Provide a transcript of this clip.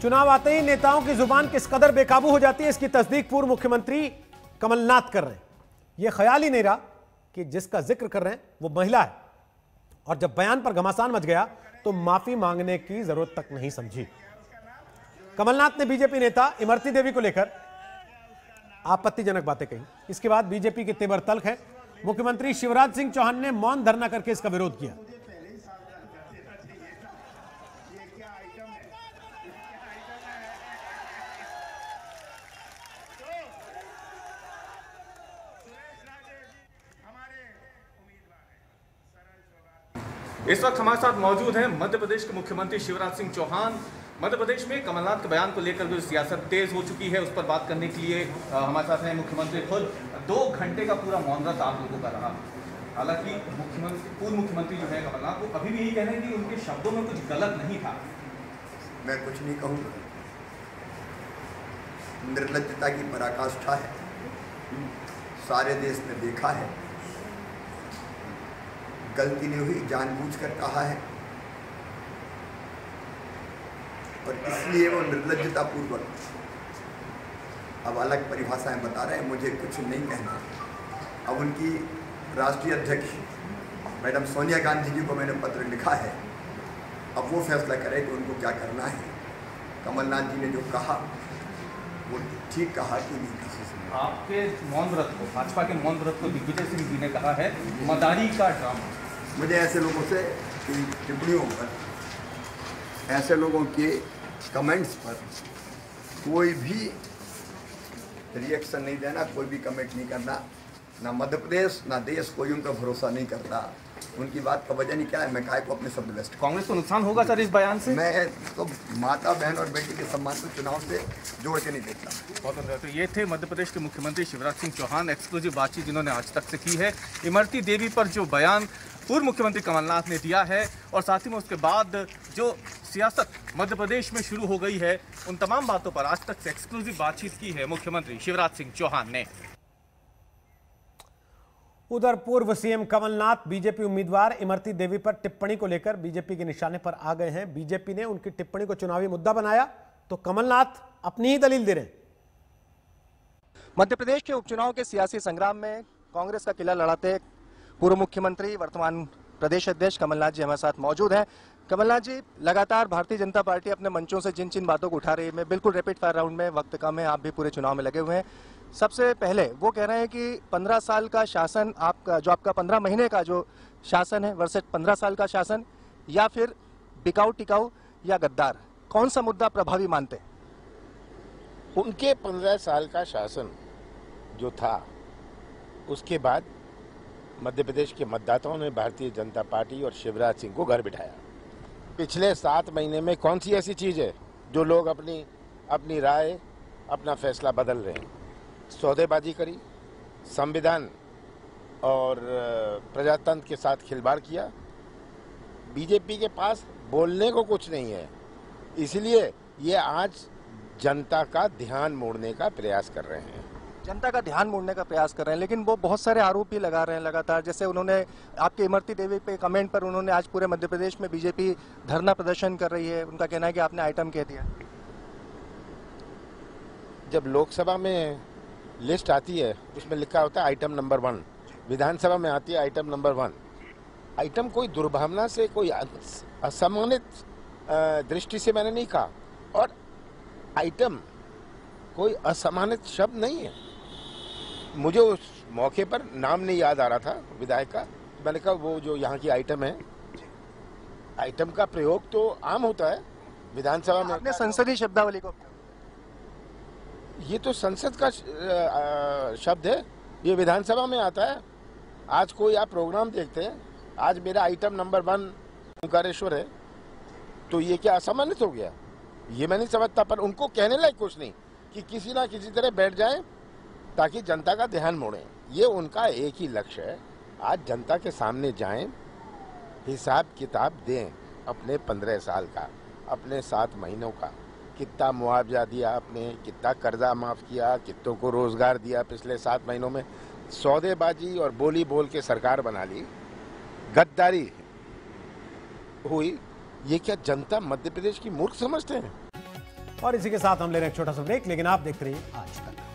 चुनाव आते ही नेताओं की जुबान किस कदर बेकाबू हो जाती है, इसकी तस्दीक पूर्व मुख्यमंत्री कमलनाथ कर रहे हैं। यह ख्याल ही नहीं रहा कि जिसका जिक्र कर रहे हैं वो महिला है, और जब बयान पर घमासान मच गया तो माफी मांगने की जरूरत तक नहीं समझी। कमलनाथ ने बीजेपी नेता इमरती देवी को लेकर आपत्तिजनक बातें कही। इसके बाद बीजेपी के तेवर तल्ख है। मुख्यमंत्री शिवराज सिंह चौहान ने मौन धरना करके इसका विरोध किया। इस वक्त हमारे साथ मौजूद हैं मध्य प्रदेश के मुख्यमंत्री शिवराज सिंह चौहान। मध्य प्रदेश में कमलनाथ के बयान को लेकर जो सियासत तेज हो चुकी है उस पर बात करने के लिए हमारे साथ हैं मुख्यमंत्री खुद। 2 घंटे का पूरा मौन व्रत आप लोगों का रहा। हालांकि पूर्व मुख्यमंत्री जो है कमलनाथ, वो अभी भी यही कह रहे हैं कि उनके शब्दों में कुछ गलत नहीं था। मैं कुछ नहीं कहूँगा। निर्लज्जता की पराकाष्ठा है, सारे देश ने देखा है। गलती नहीं हुई, जानबूझकर कहा है, और इसलिए वो निर्लज्जतापूर्वक अब अलग परिभाषाएं बता रहे हैं। मुझे कुछ नहीं कहना। अब उनकी राष्ट्रीय अध्यक्ष मैडम सोनिया गांधी जी को मैंने पत्र लिखा है, अब वो फैसला करें कि उनको क्या करना है। कमलनाथ जी ने जो कहा वो ठीक कहा कि नहीं कहा। आपके मौन व्रत को, भाजपा के मौन व्रत को दिग्विजय सिंह जी ने कहा है मदारी का ड्रामा। मुझे ऐसे लोगों से टिप्पणियों पर, ऐसे लोगों के कमेंट्स पर कोई भी रिएक्शन नहीं देना, कोई भी कमेंट नहीं करना। ना मध्य प्रदेश ना देश कोई उनका भरोसा नहीं करता। उनकी बात का वजह नहीं क्या है, मैं काय को अपने शब्द व्यस्त। कांग्रेस को नुकसान होगा सर इस बयान से? मैं तो माता बहन और बेटी के सम्मान को चुनाव से जोड़ के नहीं देखता। बहुत अच्छा। तो ये थे मध्य प्रदेश के मुख्यमंत्री शिवराज सिंह चौहान। एक्सक्लूसिव बातचीत जिन्होंने आज तक से की है इमरती देवी पर जो बयान पूर्व मुख्यमंत्री कमलनाथ ने दिया है, और साथ ही में उसके बाद जो सियासत मध्य प्रदेश में शुरू हो गई है, उन तमाम बातों पर आज तक से एक्सक्लूसिव बातचीत की है मुख्यमंत्री शिवराज सिंह चौहान ने। उधर पूर्व सीएम कमलनाथ बीजेपी उम्मीदवार इमरती देवी पर टिप्पणी को लेकर बीजेपी के निशाने पर आ गए हैं। बीजेपी ने उनकी टिप्पणी को चुनावी मुद्दा बनाया तो कमलनाथ अपनी ही दलील दे रहे हैं। मध्य प्रदेश के उपचुनाव के सियासी संग्राम में कांग्रेस का किला लड़ाते पूर्व मुख्यमंत्री वर्तमान प्रदेश अध्यक्ष कमलनाथ जी हमारे साथ मौजूद हैं। कमलनाथ जी, लगातार भारतीय जनता पार्टी अपने मंचों से जिन जिन बातों को उठा रही है, मैं बिल्कुल रैपिड फायर राउंड में, वक्त कम है, आप भी पूरे चुनाव में लगे हुए हैं। सबसे पहले वो कह रहे हैं कि 15 साल का शासन आपका, जो आपका 15 महीने का जो शासन है वर्सेस 15 साल का शासन, या फिर बिकाऊ टिकाऊ या गद्दार, कौन सा मुद्दा प्रभावी मानते हैं? उनके 15 साल का शासन जो था, उसके बाद मध्य प्रदेश के मतदाताओं ने भारतीय जनता पार्टी और शिवराज सिंह को घर बिठाया। पिछले 7 महीने में कौन सी ऐसी चीज है जो लोग अपनी राय, अपना फैसला बदल रहे हैं? सौदेबाजी करी, संविधान और प्रजातंत्र के साथ खिलवाड़ किया। बीजेपी के पास बोलने को कुछ नहीं है, इसलिए ये आज जनता का ध्यान मोड़ने का प्रयास कर रहे हैं। जनता का ध्यान मोड़ने का प्रयास कर रहे हैं, लेकिन वो बहुत सारे आरोप भी लगा रहे हैं लगातार। जैसे उन्होंने आपके इमरती देवी पे कमेंट पर उन्होंने आज पूरे मध्य प्रदेश में बीजेपी धरना प्रदर्शन कर रही है। उनका कहना है कि आपने आइटम कह दिया। जब लोकसभा में लिस्ट आती है उसमें लिखा होता है आइटम नंबर 1, विधानसभा में आती है आइटम नंबर 1। आइटम कोई दुर्भावना से, कोई असम्मानित दृष्टि से मैंने नहीं कहा, और आइटम कोई असम्मानित शब्द नहीं है। मुझे उस मौके पर नाम नहीं याद आ रहा था विधायक का, मैंने कहा वो जो यहाँ की आइटम है, आइटम का प्रयोग तो आम होता है विधानसभा में। आपने संसदीय शब्दावली को, ये तो संसद का शब्द है, ये विधानसभा में आता है। आज कोई आप प्रोग्राम देखते हैं, आज मेरा आइटम नंबर 1 ओंकारेश्वर है, तो ये क्या असम्मानित हो गया? ये मैं नहीं समझता, पर उनको कहने लायक कुछ नहीं कि किसी ना किसी तरह बैठ जाएं ताकि जनता का ध्यान मोड़ें। ये उनका एक ही लक्ष्य है, आज जनता के सामने जाएं, हिसाब किताब दें अपने 15 साल का, अपने 7 महीनों का, कितना मुआवजा दिया आपने, कितना कर्जा माफ किया, कितनों को रोजगार दिया पिछले 7 महीनों में। सौदेबाजी और बोली बोल के सरकार बना ली, गद्दारी हुई, ये क्या जनता मध्य प्रदेश की मूर्ख समझते हैं? और इसी के साथ हम ले रहे हैं एक छोटा सा ब्रेक, लेकिन आप देखते रहिए आज तक।